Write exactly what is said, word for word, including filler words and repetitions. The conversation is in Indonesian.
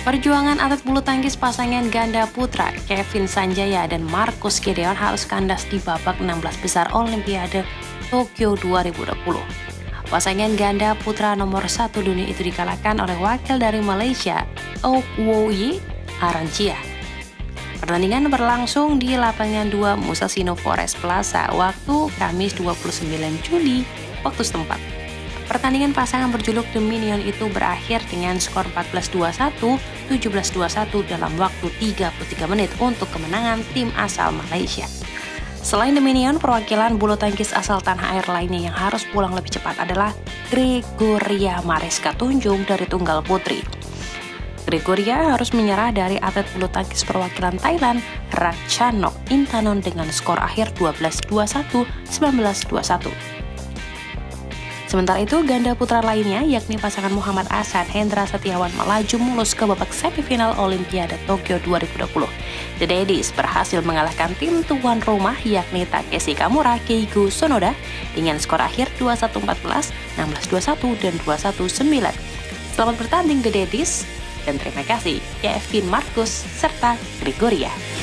Perjuangan atlet bulu tangkis pasangan ganda putra Kevin Sanjaya dan Marcus Gideon harus kandas di babak enam belas besar Olimpiade Tokyo dua ribu dua puluh. Pasangan ganda putra nomor satu dunia itu dikalahkan oleh wakil dari Malaysia, Okwoi Arancia. Pertandingan berlangsung di lapangan dua Musashino Forest Plaza waktu Kamis dua puluh sembilan Juli waktu setempat. Pertandingan pasangan berjuluk The Minion itu berakhir dengan skor empat belas dua puluh satu, tujuh belas dua puluh satu dalam waktu tiga puluh tiga menit untuk kemenangan tim asal Malaysia. Selain The Minion, perwakilan bulu tangkis asal tanah air lainnya yang harus pulang lebih cepat adalah Gregoria Mariska Tunjung dari tunggal putri. Gregoria harus menyerah dari atlet bulu tangkis perwakilan Thailand, Ratchanok Intanon dengan skor akhir dua belas dua puluh satu, sembilan belas dua puluh satu. Sementara itu, ganda putra lainnya yakni pasangan Muhammad Ahsan Hendra Setiawan melaju mulus ke babak semifinal Olimpiade Tokyo dua ribu dua puluh. The Daddies berhasil mengalahkan tim tuan rumah yakni Takeshi Kamura Keigo Sonoda dengan skor akhir dua puluh satu empat belas, enam belas dua puluh satu, dan dua puluh satu sembilan. Selamat bertanding The Daddies dan terima kasih Kevin, Marcus, serta Gregoria.